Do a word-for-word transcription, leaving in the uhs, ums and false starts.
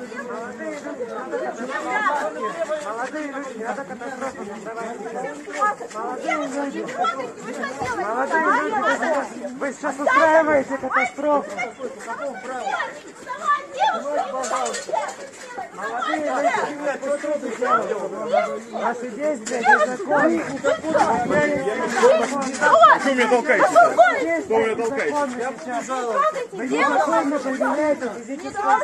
Молодые люди, это катастрофа. Молодые люди. Молодые люди, вы сейчас устраиваете катастрофу. Молодые люди, что ты делаете? Ваши действия незаконны. Что меня толкаете? Что меня толкаете? Вы незаконно сейчас. Вы незаконно проявляете физическое...